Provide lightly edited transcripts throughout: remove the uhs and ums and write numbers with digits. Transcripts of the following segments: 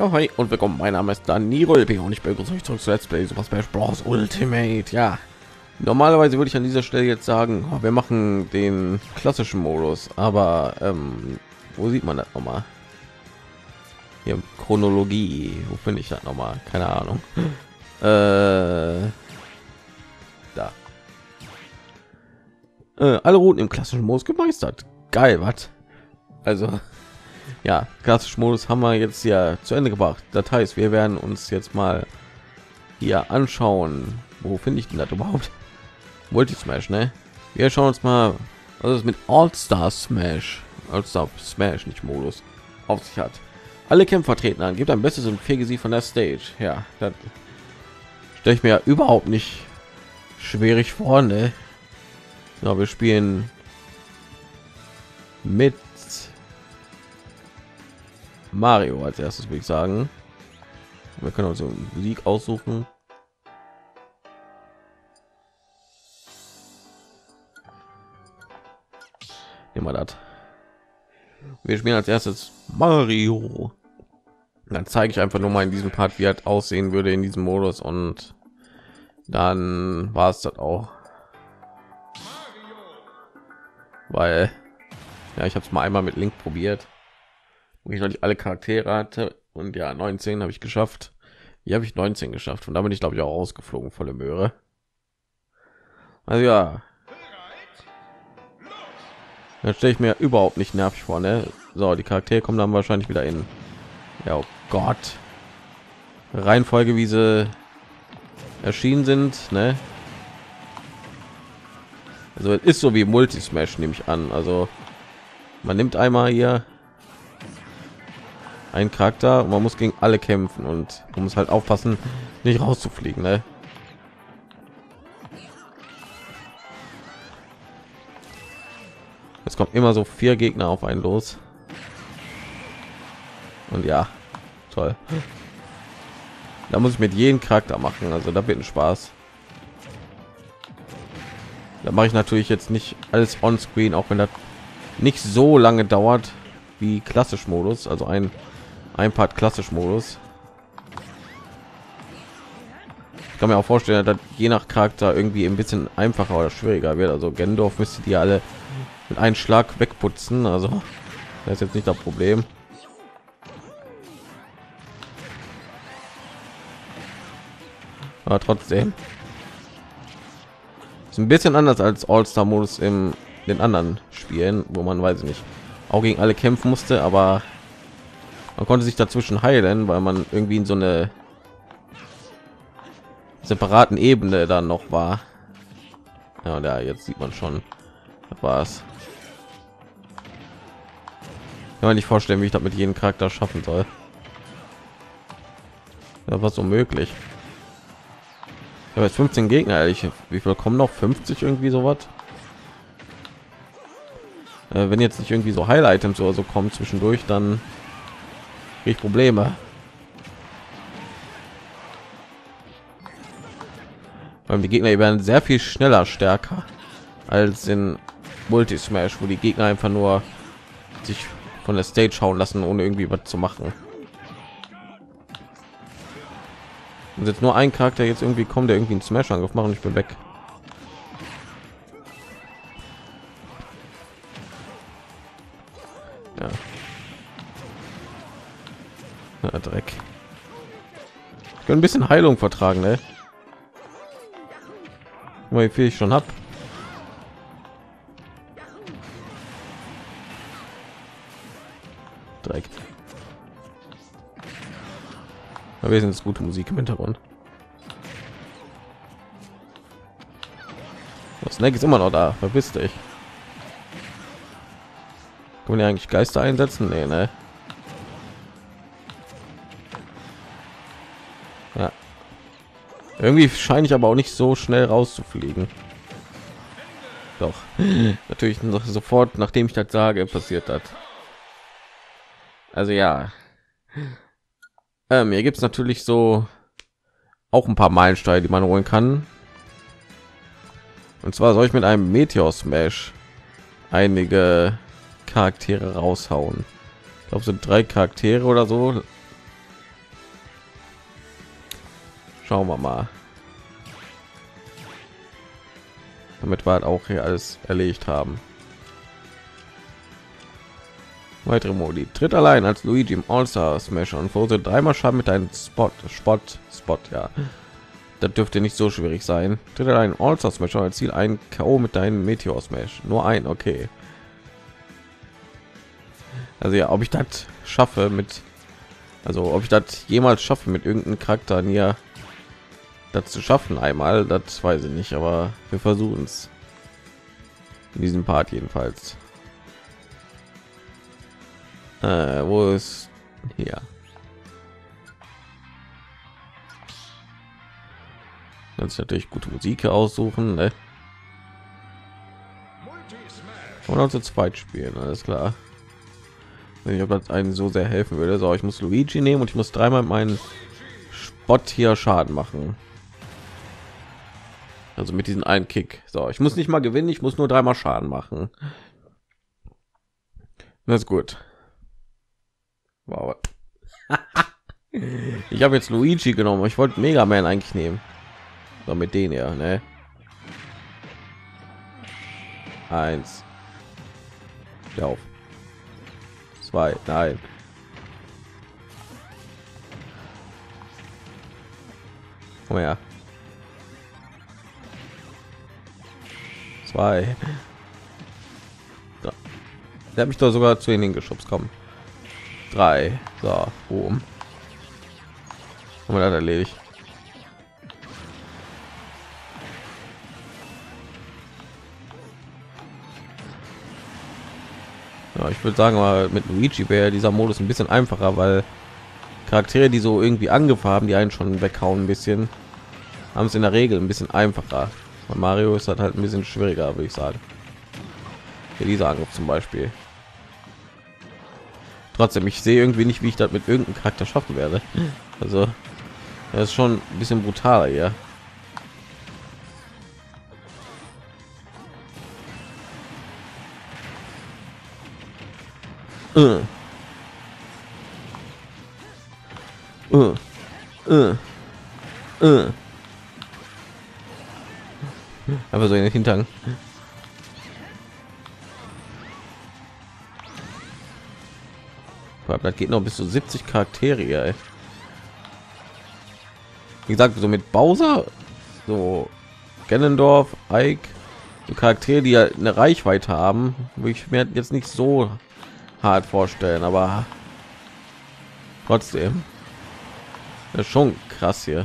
Ja, hi und willkommen. Mein Name ist Danilo LP und ich begrüße euch zurück zu Let's Play Super Smash Bros. Ultimate. Ja, normalerweise würde ich an dieser Stelle jetzt sagen, wir machen den klassischen Modus, aber wo sieht man das nochmal? Hier Chronologie. Wo finde ich das nochmal? Keine Ahnung. Da. Alle Routen im klassischen Modus gemeistert. Geil, was? Also ja, klassischen Modus haben wir jetzt ja zu Ende gebracht. Das heißt, wir werden uns jetzt mal hier anschauen. Wo finde ich denn das überhaupt? Multi Smash, ne? Wir schauen uns mal, was es mit All-Star Smash, All-Star Smash nicht Modus, auf sich hat. Alle Kämpfer treten an, gibt ein bestes und Gesicht von der Stage. Ja, das stelle ich mir überhaupt nicht schwierig vor, ne? Ja, wir spielen mit Mario als erstes, würde ich sagen. Wir können uns so Musik aussuchen. Nehmen wir das. Wir spielen als erstes Mario. Dann zeige ich einfach nur mal in diesem Part, wie er aussehen würde in diesem Modus, und dann war es das auch. Weil ja, ich habe es mal einmal mit Link probiert, wo ich noch nicht alle Charaktere hatte, und ja, 19 habe ich geschafft. Hier habe ich 19 geschafft, und da bin ich glaube ich auch rausgeflogen, volle Möhre. Also ja, dann stelle ich mir überhaupt nicht nervig vor, ne? So, die Charaktere kommen dann wahrscheinlich wieder in, ja, oh Gott, Reihenfolge, wie sie erschienen sind, ne? Also es ist so wie Multi Smash, nehme ich an. Also man nimmt einmal hier einen Charakter und man muss gegen alle kämpfen, und man muss halt aufpassen, nicht rauszufliegen, ne? Es kommt immer so 4 Gegner auf einen los, und ja, toll. Da muss ich mit jedem Charakter machen, also da wird ein Spaß. Da mache ich natürlich jetzt nicht alles on screen, auch wenn das nicht so lange dauert wie klassisch Modus, also ein Part klassisch Modus. Ich kann mir auch vorstellen, dass je nach Charakter irgendwie ein bisschen einfacher oder schwieriger wird. Also Gendorf müsste die alle mit einem Schlag wegputzen, also das ist jetzt nicht das Problem. Aber trotzdem ist ein bisschen anders als All-Star Modus in den anderen Spielen, wo man, weiß ich nicht, auch gegen alle kämpfen musste, aber man konnte sich dazwischen heilen, weil man irgendwie in so eine separaten Ebene dann noch war. Ja, und ja, jetzt sieht man schon, das war's. Kann man nicht vorstellen, wie ich das mit jedem Charakter schaffen soll. Ja, was so möglich. Ich habe jetzt 15 Gegner, ehrlich. Wie viel kommen noch? 50 irgendwie sowas? Wenn jetzt nicht irgendwie so Heil-Items oder so kommen zwischendurch, dann kriege ich Probleme. Weil die Gegner werden sehr viel schneller stärker als in Multi Smash, wo die Gegner einfach nur sich von der Stage schauen lassen, ohne irgendwie was zu machen. Und jetzt nur ein Charakter jetzt irgendwie kommt, der irgendwie einen Smash-Angriff machen, ich bin weg. Ja. Ja, Dreck. Ich kann ein bisschen Heilung vertragen, ne? Wie viel ich schon habe. Dreck. Aber wir sind jetzt gute Musik im Hintergrund. Das Snake ist immer noch da. Verpiss dich. Kann man ja eigentlich Geister einsetzen? Nee, ne? Ja. Irgendwie scheine ich aber auch nicht so schnell rauszufliegen. Doch. Natürlich noch sofort, nachdem ich das sage, passiert das. Also ja. Hier gibt es natürlich so auch ein paar Meilensteine, die man holen kann. Und zwar soll ich mit einem Meteor Smash einige Charaktere raushauen. Ich glaube, sind 3 Charaktere oder so. Schauen wir mal. Damit wir halt auch hier alles erledigt haben. Weitere Modi. Tritt allein als Luigi im All-Star Smash und verursache dreimal Schaden mit deinem Spot, ja. Das dürfte nicht so schwierig sein. Tritt allein All-Star Smash und erziel ein K.O. mit deinem Meteor Smash. Nur ein, okay. Also ja, ob ich das schaffe mit, also ob ich das jemals schaffe mit irgendeinem Charakter hier das zu schaffen einmal, das weiß ich nicht, aber wir versuchen es in diesem Part jedenfalls. Wo ist hier? Kannst natürlich gute Musik aussuchen, ne? Oder zu zweit spielen, alles klar. Wenn ich ob das einen so sehr helfen würde. So, ich muss Luigi nehmen und ich muss dreimal meinen Spot hier Schaden machen. Also mit diesem einen Kick. So, ich muss nicht mal gewinnen, ich muss nur dreimal Schaden machen. Das ist gut. Wow. Ich habe jetzt Luigi genommen. Ich wollte Mega Man eigentlich nehmen. So, mit denen ja, ne? 1. Steh auf. 2. Nein. Oh ja. 2. Der hat mich doch sogar zu ihnen geschubst. Kommen. 3. So, boom. Haben wir das erledigt. Ja, ich würde sagen, aber mit Luigi wäre dieser Modus ein bisschen einfacher, weil Charaktere, die so irgendwie angefangen haben, die einen schon weghauen, ein bisschen, haben es in der Regel ein bisschen einfacher. Bei Mario ist das halt ein bisschen schwieriger, würde ich sagen. Hier dieser Angriff zum Beispiel. Trotzdem, ich sehe irgendwie nicht, wie ich das mit irgendeinem Charakter schaffen werde. Also, das ist schon ein bisschen brutaler hier. Aber so in den Hintern. Das geht noch bis zu 70 Charaktere, ey. Wie gesagt, so mit Bowser, so Ganondorf, Ike, so Charaktere, die ja eine Reichweite haben, würde ich mir jetzt nicht so hart vorstellen, aber trotzdem ist schon krass hier.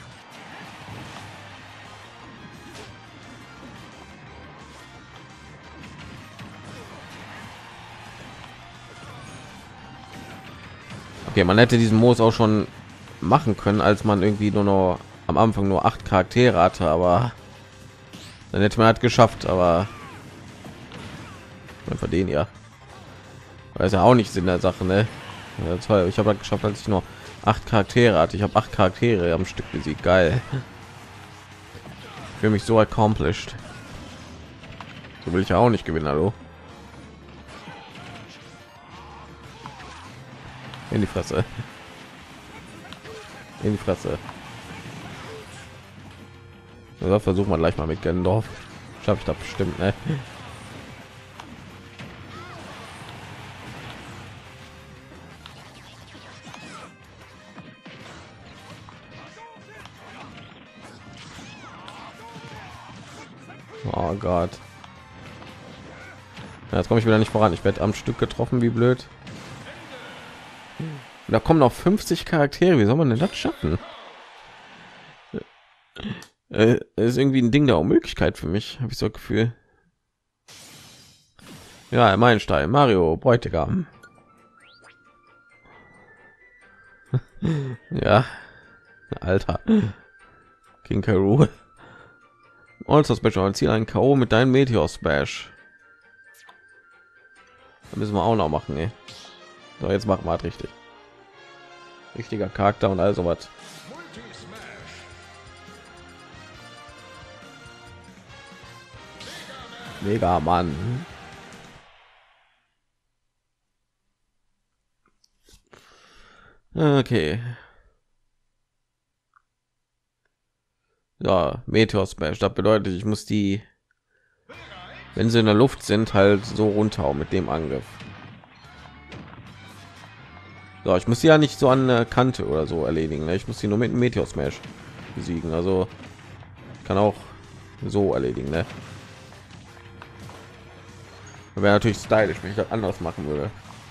Okay, man hätte diesen Modus auch schon machen können, als man irgendwie nur noch am Anfang nur 8 Charaktere hatte, aber dann hätte man halt geschafft, aber man verdienen ja. Weiß ja auch nicht Sinn der Sache, ne? Ja, toll. Ich habe halt geschafft, als ich nur 8 Charaktere hatte. Ich habe 8 Charaktere am Stück besiegt. Geil. Für mich so accomplished. So will ich ja auch nicht gewinnen, hallo. In die Fresse. In die Fresse. Also versuchen wir gleich mal mit Gendorf. Schaffe ich das bestimmt, ne? Oh Gott. Ja, jetzt komme ich wieder nicht voran. Ich werde am Stück getroffen, wie blöd. Da kommen noch 50 Charaktere. Wie soll man denn das schaffen? Ist irgendwie ein Ding der Unmöglichkeit für mich, habe ich so ein Gefühl. Ja, Meilenstein, Mario, Bräutigam. Ja, Alter. King K. Rool. All-Star Special, ziel ein K.O. mit deinem Meteor Smash. Das müssen wir auch noch machen, ey. So, jetzt machen wir halt richtig. Richtiger Charakter und also was. Mega Mann. Okay. Ja, Meteor Smash. Das bedeutet, ich muss die, wenn sie in der Luft sind, halt so runterhauen mit dem Angriff. So, ich muss sie ja nicht so an der Kante oder so erledigen. Ne? Ich muss sie nur mit dem Meteor Smash besiegen. Also kann auch so erledigen. Ne? Wäre natürlich stylisch, wenn ich das anders machen würde.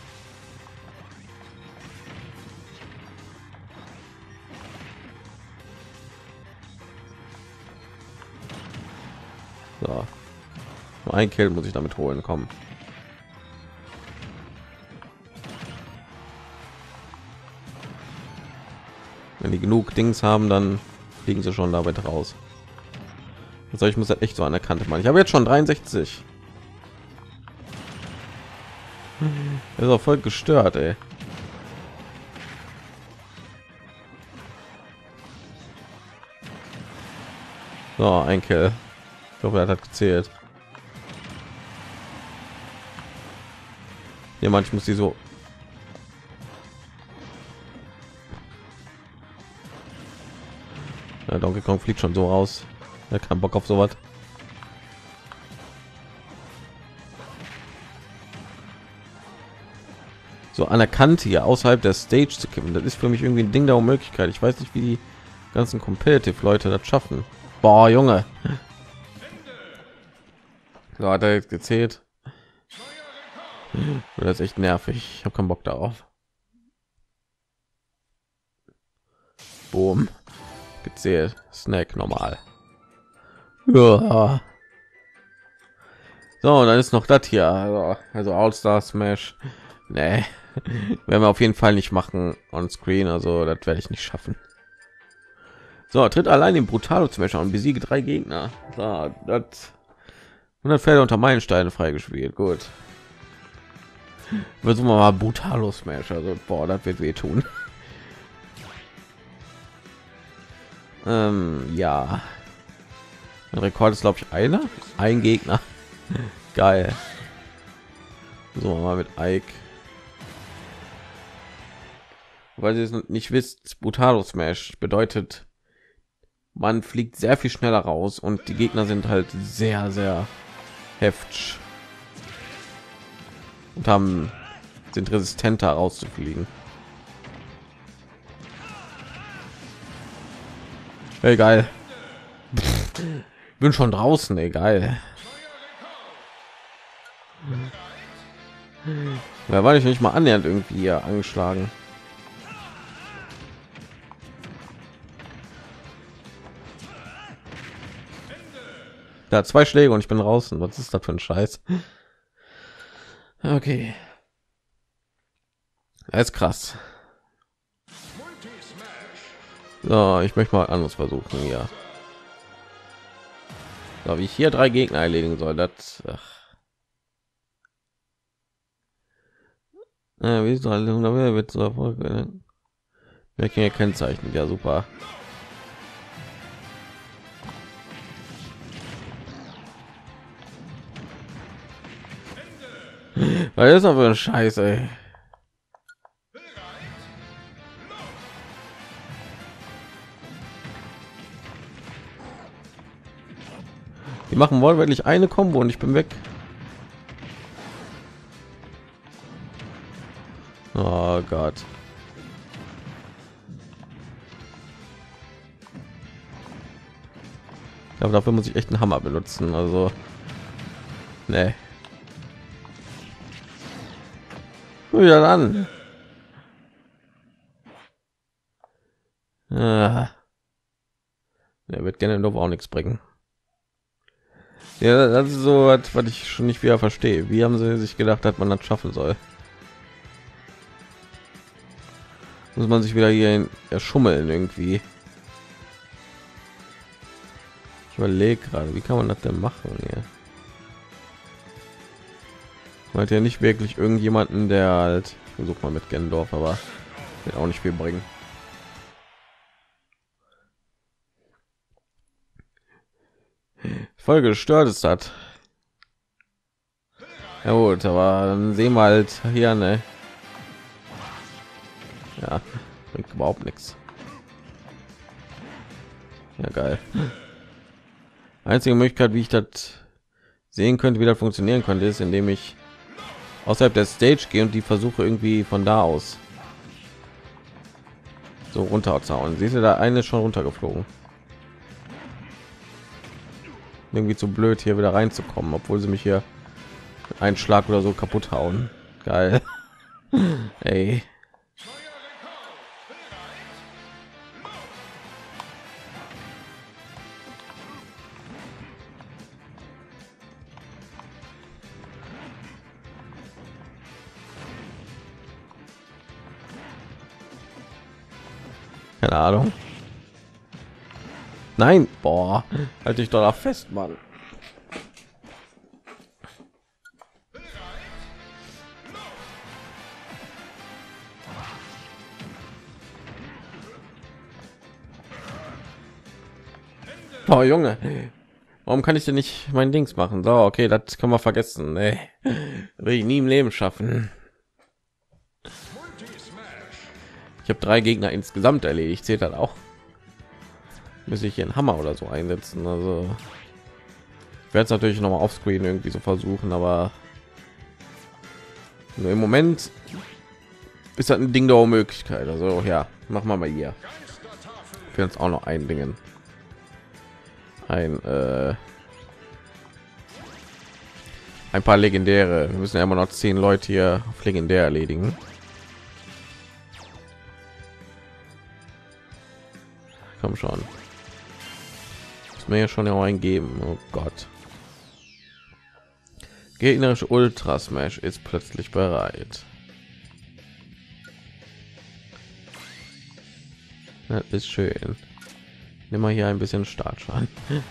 So. Nur ein Kill muss ich damit holen. Kommen. Wenn die genug Dings haben, dann fliegen sie schon damit raus. Also ich muss das echt so an der Kante machen. Ich habe jetzt schon 63. Das ist auch voll gestört, ey. So, ein Kill. Ich hoffe, er hat gezählt. Ja, manchmal muss die so. Ja, Donkey Kong fliegt schon so raus. Er hat keinen Bock auf sowas. So an der Kante hier außerhalb der Stage zu kippen, das ist für mich irgendwie ein Ding der Unmöglichkeit. Ich weiß nicht, wie die ganzen Competitive Leute das schaffen. Boah, Junge. So hat er jetzt gezählt. Das ist echt nervig. Ich habe keinen Bock darauf. Boom. Gezählt. Snack normal. Ja. So, und dann ist noch das hier. Also All-Star Smash. Nee. Werden wir auf jeden Fall nicht machen on Screen. Also das werde ich nicht schaffen. So, tritt allein den Brutalo Smash und besiege 3 Gegner. So, das 100 Felder unter Meilensteine freigespielt. Gut. Versuchen wir mal Brutalo Smash. Also, boah, das wird wehtun. Ja. Ein Rekord ist, glaube ich, ein Gegner. Geil. So, mal mit Ike. Weil ihr es nicht wisst, Brutalo Smash bedeutet, man fliegt sehr viel schneller raus und die Gegner sind halt sehr, sehr heftig und sind resistenter rauszufliegen. Egal. Bin schon draußen, egal. Da war ich nicht mal annähernd irgendwie hier angeschlagen. Da 2 Schläge und ich bin draußen. Was ist das für ein Scheiß? Okay. Das ist krass. So, ich möchte mal anders versuchen, ja. So, wie ich hier 3 Gegner erledigen soll, das. Ja, wie soll wird so Erfolg? Wir können ja kennzeichnen, ja super. Weil das ist aber ein Scheiß, ey. Die machen wortwörtlich eine Combo und ich bin weg. Oh Gott. Ich glaube, dafür muss ich echt einen Hammer benutzen. Also, nee. Ja dann. Der wird gerne noch auch nichts bringen. Ja, das ist so, was ich schon nicht wieder verstehe. Wie haben sie sich gedacht, dass man das schaffen soll? Muss man sich wieder hier erschummeln irgendwie. Ich überlege gerade, wie kann man das denn machen hier? Man hat ja nicht wirklich irgendjemanden, der halt, ich versuche mal mit Gendorf, aber wird auch nicht viel bringen. Voll gestört ist das. Ja gut, aber dann sehen wir halt hier, ne? Ja, bringt überhaupt nichts. Ja geil. Einzige Möglichkeit, wie ich das sehen könnte, wie das funktionieren könnte, ist, indem ich außerhalb der Stage gehe und die versuche irgendwie von da aus so runterzauen. Siehst du, da eine ist schon runtergeflogen. Irgendwie zu blöd, hier wieder reinzukommen, obwohl sie mich hier einen Schlag oder so kaputt hauen. Geil. Ey. Keine Ahnung. Nein, boah, halt dich doch da fest, Mann. Oh Junge, warum kann ich denn nicht mein Dings machen? So, okay, das können wir vergessen. Nee, will ich nie im Leben schaffen. Ich habe 3 Gegner insgesamt erledigt. Zählt das auch? Muss ich hier einen Hammer oder so einsetzen? Also ich werde es natürlich noch mal auf Screen irgendwie so versuchen, aber nur im Moment ist das ein Ding der Möglichkeit. Also ja, machen wir mal hier. Für uns auch noch ein Dingen. Ein paar legendäre. Wir müssen ja immer noch 10 Leute hier auf legendär erledigen. Komm schon. Muss mir ja schon ja eingeben. Oh Gott. Gegnerische Ultra Smash ist plötzlich bereit. Das ist schön. Nimm mal hier ein bisschen Startschaden.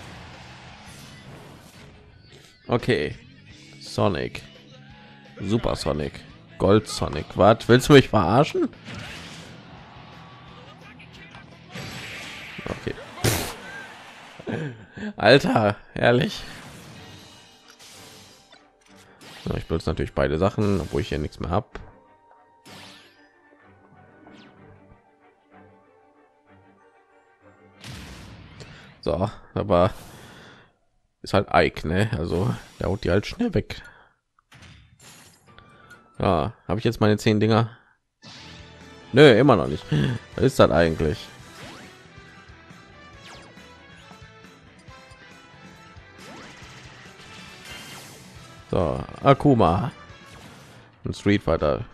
Okay. Sonic. Super Sonic. Gold Sonic. Was? Willst du mich verarschen? Okay. Alter, ehrlich. So, ich benutze natürlich beide Sachen, obwohl ich hier nichts mehr habe. So, aber ist halt Ike, ne? Also der haut die halt schnell weg. Ja, habe ich jetzt meine 10 Dinger? Nö, immer noch nicht. Was ist das eigentlich? So, Akuma und Street Fighter.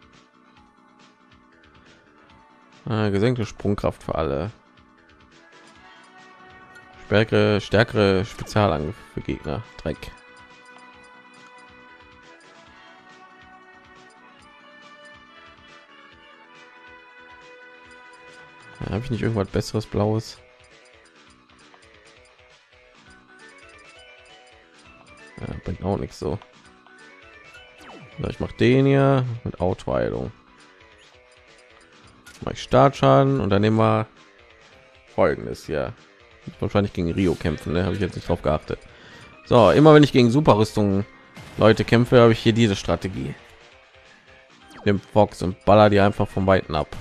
Gesenkte Sprungkraft für alle. Stärkere Spezialangriff für Gegner. Dreck. Habe ich nicht irgendwas besseres Blaues? Ja, bringt auch nichts so. Ich mache den hier mit Autoheilung. Mache ich Startschaden und dann nehmen wir Folgendes hier. Wahrscheinlich gegen Rio kämpfen, ne? Habe ich jetzt nicht drauf geachtet. So, immer wenn ich gegen Superrüstung Leute kämpfe, habe ich hier diese Strategie. Dem Fox und baller die einfach von Weitem ab.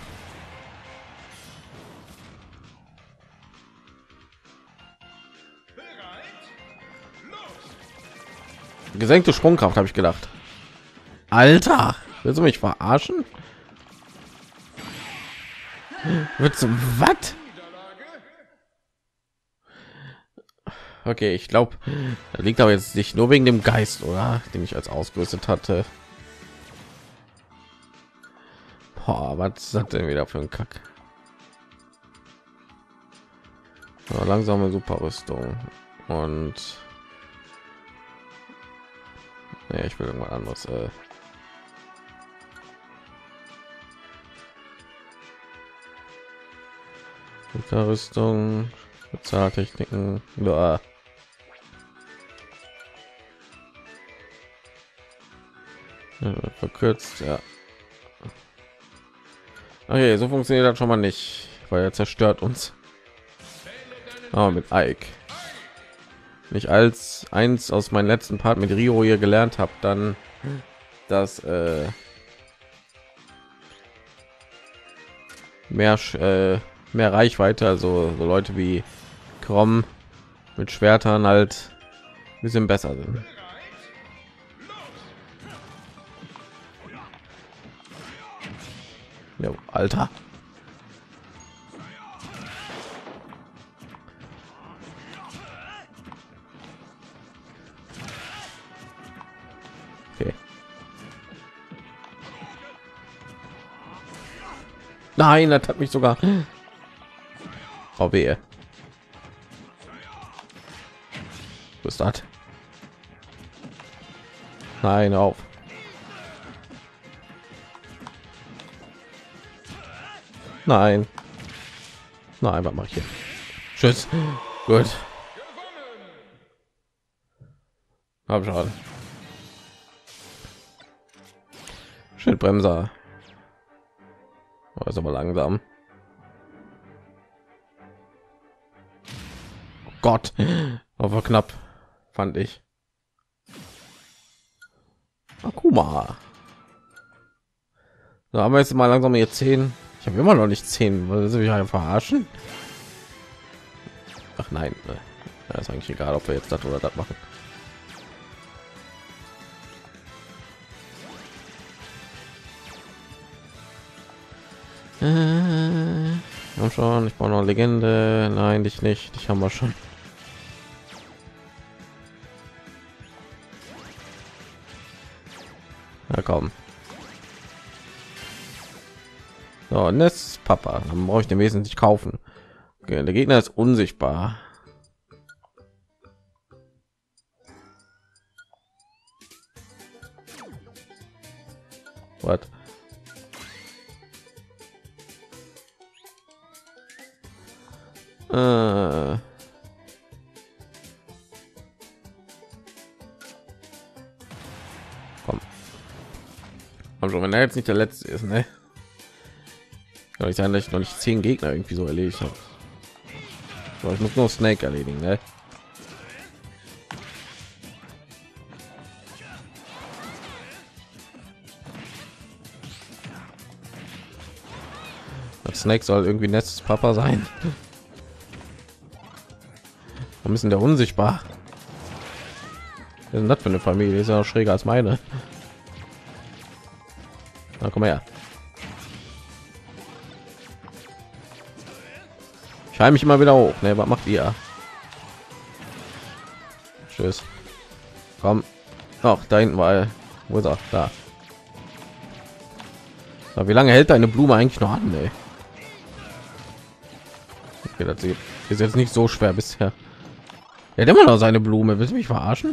Gesenkte Sprungkraft, habe ich gedacht. Alter, willst du mich verarschen? Willst du was? Okay, ich glaube, da liegt aber jetzt nicht nur wegen dem Geist, oder, den ich als ausgerüstet hatte. Boah, was ist das denn wieder für ein Kack? Ja, langsame Superrüstung und nee, ich will irgendwas anderes. Rüstung, Spezialtechniken, ja. Verkürzt, ja. Okay, so funktioniert das schon mal nicht, weil er zerstört uns. Aber mit Ike. Nicht als eins aus meinem letzten Part mit Rio hier gelernt habe, dann das mehr Reichweite, also so Leute wie Krom mit Schwertern halt ein bisschen besser sind. Jo, Alter. Okay. Nein, das hat mich sogar. Oh wehe. Was ist das? Nein, auf. Nein. Nein, was mache ich hier? Tschüss. Gut. Hab schon. Schildbremser. Oh, ist aber langsam. Oh Gott. Aber knapp. Fand ich. Akuma. Da haben wir jetzt mal langsam hier 10. Ich habe immer noch nicht 10. Was will ich halt verarschen? Ach nein. Ja, ist eigentlich egal, ob wir jetzt das oder das machen. Haben schon. Ich brauche noch Legende. Nein, dich nicht. Dich haben wir schon. Na komm. So, Nest Papa. Dann brauche ich den wesentlich kaufen. Okay, der Gegner ist unsichtbar. Was? Komm. Also wenn er jetzt nicht der letzte ist, ne? Kann ich sein, dass ich noch nicht 10 Gegner irgendwie so erledigt habe. So, ich muss nur Snake erledigen, ne? Das Snake soll irgendwie nettes Papa sein. Wir müssen der unsichtbar. Was ist das für eine Familie? Ist ja noch schräger als meine. Na komm her. Ich heim mich immer wieder hoch. Ne, was macht ihr? Tschüss. Komm. Ach, da hinten war er. Wo ist er? Da. So, wie lange hält deine Blume eigentlich noch an? Ey? Okay, das ist jetzt nicht so schwer bisher. Er hat immer noch seine Blume. Willst du mich verarschen?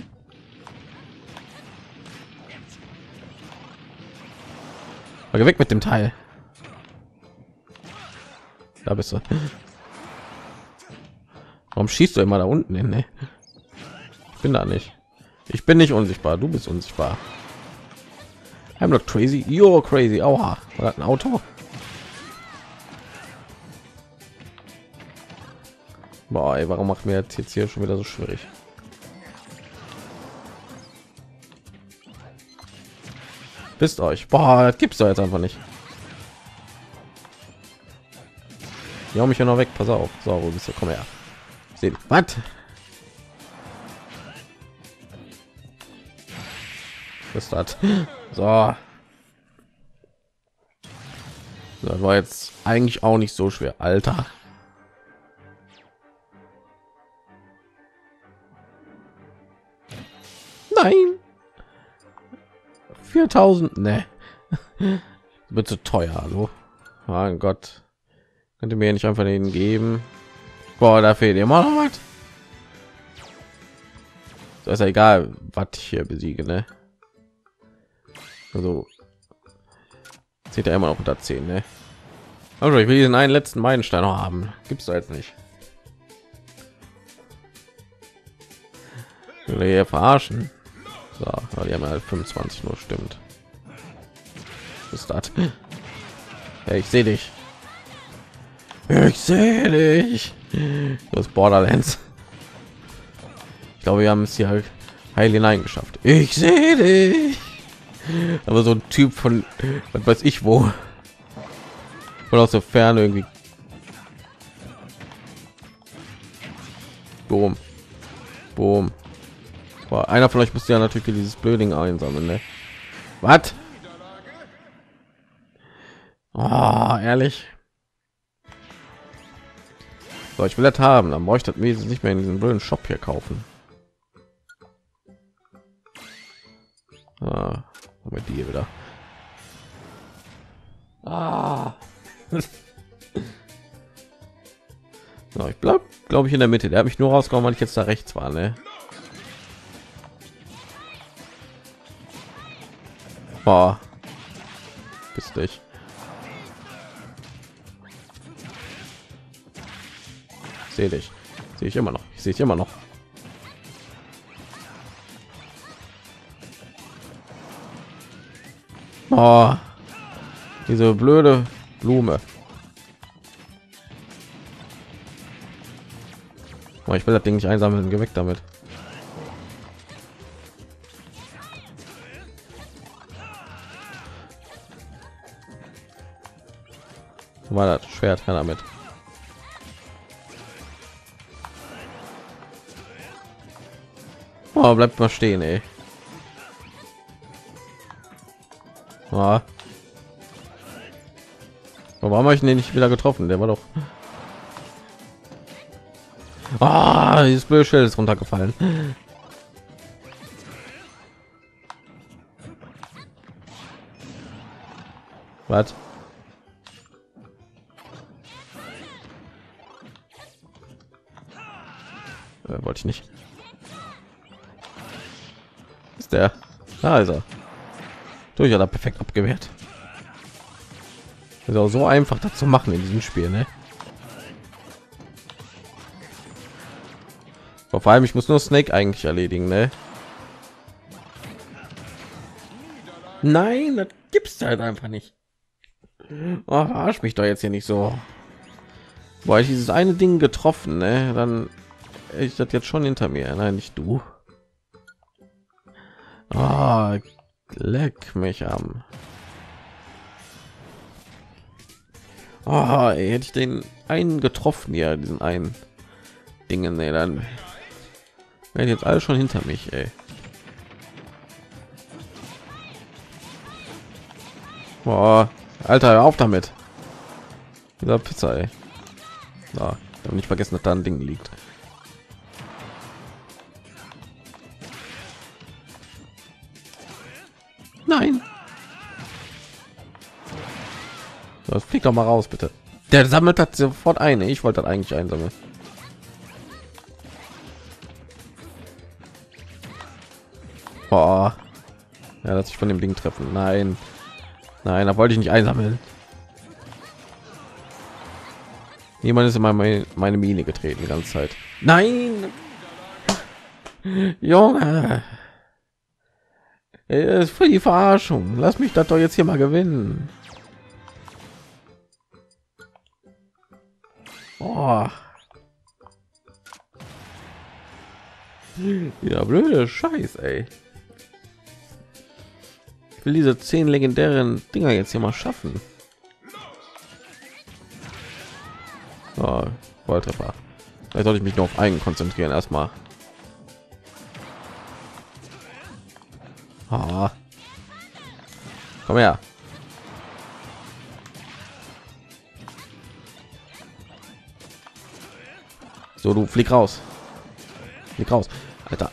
Geh weg mit dem Teil. Da bist du. Warum schießt du immer da unten hin? Ne? Ich bin da nicht. Ich bin nicht unsichtbar. Du bist unsichtbar. I'm not crazy. You're crazy. Aua. War das ein Auto? Boah, ey, warum macht mir jetzt hier schon wieder so schwierig? Wisst euch. Boah, das gibt's doch jetzt einfach nicht. Ja, mich ja noch weg. Pass auf. So, wo bist du? Komm her. Sehen. Was? Was ist das? So. Das war jetzt eigentlich auch nicht so schwer. Alter. Nein. 4000. Ne. Wird zu teuer. Hallo. Mein Gott. Könnt ihr mir nicht einfach den geben? Boah, da fehlt immer noch was. So ist ja egal, was ich hier besiege, ne? Also zählt er immer noch unter 10, ne? Also ich will diesen einen letzten Meilenstein noch haben. Gibt's da jetzt nicht. Will er hier verarschen? So, die haben halt 25 nur, stimmt. Was ist das? Hey, ich sehe dich. Ich sehe dich. Das Borderlands. Ich glaube, wir haben es hier halt heil hinein geschafft. Ich sehe dich. Aber so ein Typ von, was weiß ich wo, von aus der Ferne irgendwie. Boom. Boom. Boah, einer von euch müsste ja natürlich dieses Blöding einsammeln, ne? Was? Oh, ehrlich. So, ich will das haben, dann brauche ich das wesentlich nicht mehr in diesem blöden Shop hier kaufen. Ah, mit die wieder. Ah. So, ich bleib, glaube ich, in der Mitte. Der hat mich nur rausgehauen, weil ich jetzt da rechts war, ne? Boah. Bist dich. Sehe dich. Sehe ich immer noch. Ich sehe ich immer noch. Oh, diese blöde Blume. Oh, ich will das Ding nicht einsammeln. Geh weg damit. War das Schwert damit? Oh, bleibt mal stehen, ey. Oh. Warum habe ich den nicht wieder getroffen? Der war doch. Ah, dieses blöde Schild ist runtergefallen. Was? Wollte ich nicht. Ist der? Da ist er. Durch hat er perfekt abgewehrt. Ist auch so einfach, das zu machen in diesem Spiel, ne? Vor allem, ich muss nur Snake eigentlich erledigen, ne? Nein, das gibt's halt einfach nicht. Oh, verarsch mich doch jetzt hier nicht so. Weil ich dieses eine Ding getroffen, ne? Dann ich das jetzt schon hinter mir. Nein, nicht du. Oh, leck mich am. Oh, ey, hätte ich den einen getroffen, ja, diesen einen Dingen, ne, dann wären jetzt alle schon hinter mich, ey. Boah, Alter, hör auf damit. Dieser Pizza, ey. Ja, ich habe nicht vergessen, dass da ein Ding liegt. Nein. Das fliegt doch mal raus, bitte. Der sammelt hat sofort eine. Ich wollte das eigentlich einsammeln. Boah. Ja, dass ich von dem Ding treffen. Nein. Nein, da wollte ich nicht einsammeln. Jemand ist in meine Mine getreten die ganze Zeit. Nein. Junge. Ist für die Verarschung. Lass mich das doch jetzt hier mal gewinnen. Oh. Ja, blöde Scheiß, ey. Ich will diese 10 legendären Dinger jetzt hier mal schaffen. Oh, Volltreffer. Vielleicht sollte ich mich nur auf einen konzentrieren erstmal. Ah. Komm her. So, du flieg raus. Flieg raus, Alter.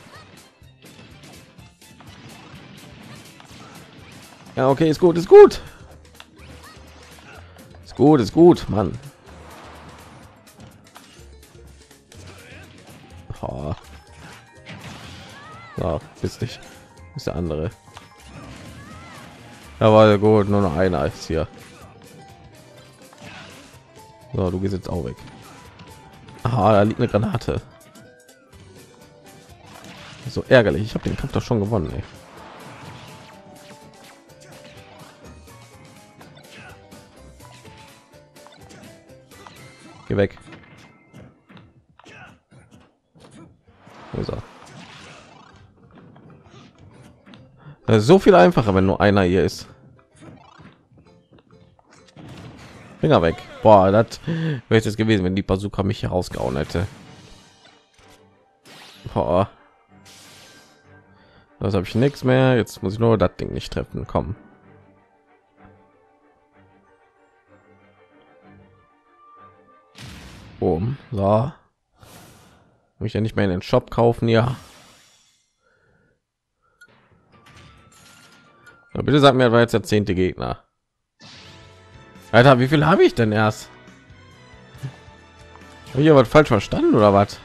Ja, okay, ist gut, ist gut. Ist gut, Mann. Oh. So, bist dich. Ist der andere. Aber gut, nur noch einer ist hier. So, du gehst jetzt auch weg. Ah, da liegt eine Granate. So ärgerlich. Ich habe den Kampf doch schon gewonnen, ey. Geh weg. Wo ist er? Das ist so viel einfacher, wenn nur einer hier ist. Finger weg. Boah, das wäre jetzt gewesen, wenn die Bazooka mich hier rausgehauen hätte. Boah. Das habe ich nichts mehr. Jetzt muss ich nur das Ding nicht treffen. Komm. Boom. So. Muss ich ja nicht mehr in den Shop kaufen, ja. So, bitte sag mir, das war jetzt der 10. Gegner. Alter, wie viel habe ich denn erst? Habe ich aber falsch verstanden oder was?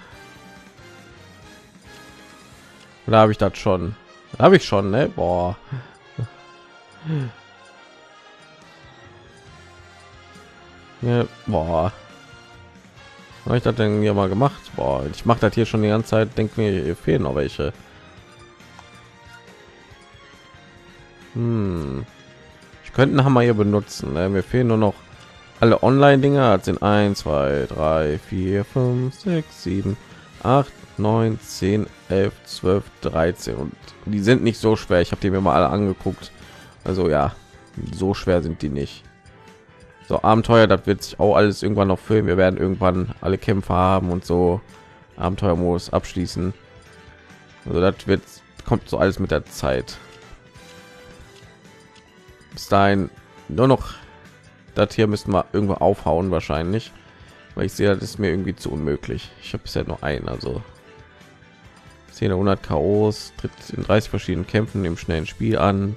Oder habe ich das schon? Habe ich schon, ne? Boah. Ja, boah. Habe ich das denn hier mal gemacht? Boah, ich mache das hier schon die ganze Zeit. Denke mir, hier fehlen noch welche. Ich könnte einen Hammer hier benutzen. Ne? Mir fehlen nur noch alle Online-Dinger. Sind 1, 2, 3, 4, 5, 6, 7, 8, 9, 10, 11, 12, 13 und die sind nicht so schwer. Ich habe die mir mal alle angeguckt. Also ja, so schwer sind die nicht. So Abenteuer, das wird sich auch alles irgendwann noch füllen. Wir werden irgendwann alle Kämpfe haben und so Abenteuermodus abschließen. Also das wird kommt so alles mit der Zeit. Bis dahin nur noch das hier müssen wir irgendwo aufhauen wahrscheinlich, weil ich sehe, das ist mir irgendwie zu unmöglich. Ich habe bisher nur einen, also 10 100 KOs, tritt in 30 verschiedenen Kämpfen im schnellen Spiel an.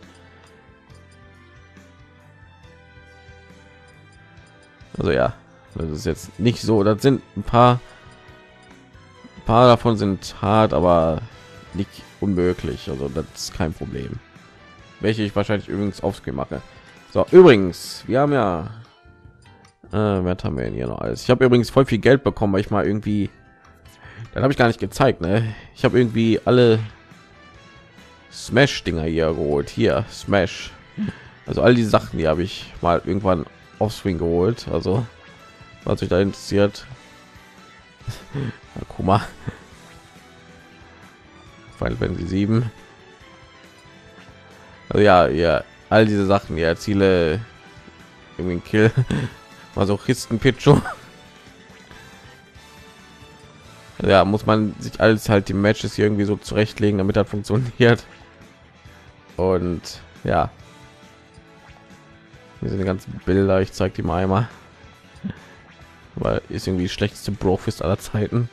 Also ja, das ist jetzt nicht so. Das sind ein paar davon sind hart, aber nicht unmöglich. Also das ist kein Problem. Welche ich wahrscheinlich übrigens aufs Spiel mache. So, übrigens, wir haben ja, was haben wir denn hier noch alles? Ich habe übrigens voll viel Geld bekommen, weil ich mal irgendwie, dann habe ich gar nicht gezeigt, ne? Ich habe irgendwie alle Smash-Dinger hier geholt. Hier, Smash. Also all die Sachen, die habe ich mal irgendwann Offscreen geholt. Also, was euch da interessiert. Guck mal. Final Fantasy 7. Also ja, all diese Sachen, die erziele irgendwie ein Kill. Masochisten Pichu. Ja, muss man sich alles halt die Matches hier irgendwie so zurechtlegen, damit das funktioniert. Und ja, hier sind die ganzen Bilder. Ich zeige die mal einmal, weil ist irgendwie die schlechteste Brofist aller Zeiten.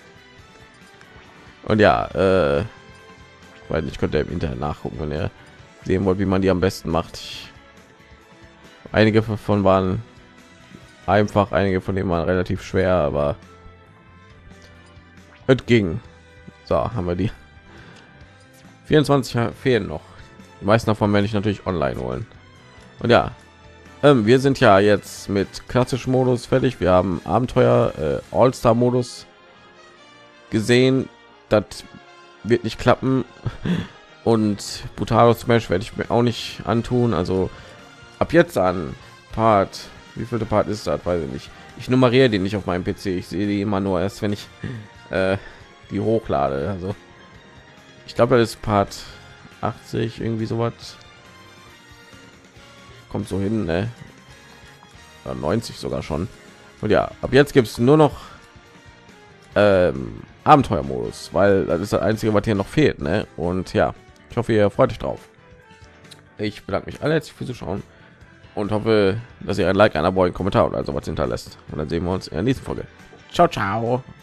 Und ja, weil ich könnte im Internet nachgucken, wenn ihr sehen wollt, wie man die am besten macht. Einige davon waren einfach, einige von denen waren relativ schwer, aber es ging. So, haben wir die 24 fehlen noch. Die meisten davon werde ich natürlich online holen. Und ja, wir sind ja jetzt mit klassischem Modus fertig. Wir haben Abenteuer All-Star Modus gesehen. Das wird nicht klappen. Und Brutalo Smash werde ich mir auch nicht antun. Also ab jetzt an Part, wie viele Part ist das, weiß ich nicht. Ich nummeriere die nicht auf meinem PC. Ich sehe die immer nur erst, wenn ich die hochlade. Also ich glaube, das ist Part 80 irgendwie sowas. Kommt so hin, ne? Ja, 90 sogar schon. Und ja, ab jetzt gibt es nur noch Abenteuermodus, weil das ist das einzige, was hier noch fehlt, ne? Und ja, ich hoffe, ihr freut euch drauf. Ich bedanke mich alle herzlich fürs Zuschauen und hoffe, dass ihr ein Like, ein Abo, einen Kommentar oder also was hinterlässt. Und dann sehen wir uns in der nächsten Folge. Ciao, ciao.